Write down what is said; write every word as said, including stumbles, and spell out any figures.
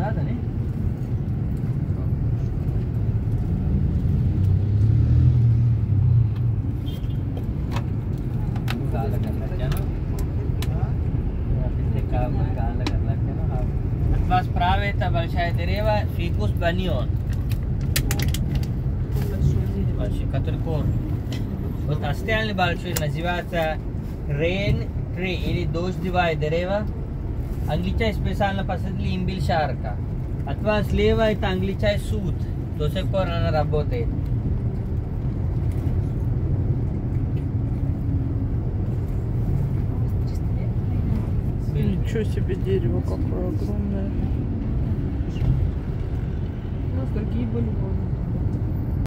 quadrata, né? Gala कर लग जाना फिर का gala कर लग जाना atlas praveta balshaidereva ficus banion balshikatul kor вот остальные большие называются rain tree или дождь деревья англичай специально посадили имбиль шарка atlas слева это англичай суд до сих пор она работает. Ничего себе дерево какое огромное. У нас другие были.